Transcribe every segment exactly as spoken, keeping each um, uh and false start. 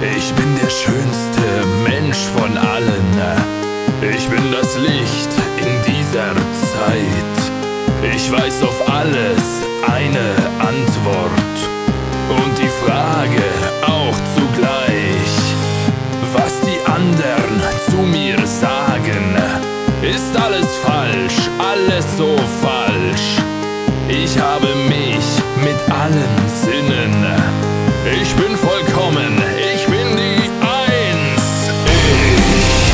Ich bin der schönste Mensch von allen. Ich bin das Licht in dieser Zeit. Ich weiß auf alles eine Antwort und die Frage auch zugleich. Was die anderen zu mir sagen, ist alles falsch, alles so falsch. Ich habe mich mit allen Sinnen. Ich bin vollkommen, ich bin die Eins. Ich,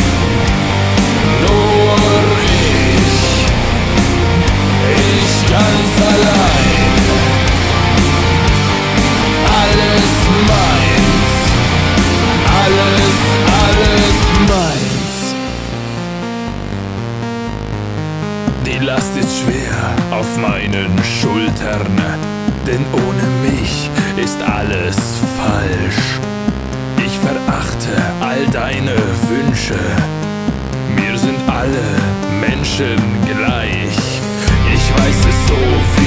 nur ich, ich ganz allein. Alles meins, alles, alles meins. Die Last ist schwer auf meinen Schultern, denn ohne mich ist alles falsch. Ich verachte all deine Wünsche, mir sind alle Menschen gleich. Ich weiß es so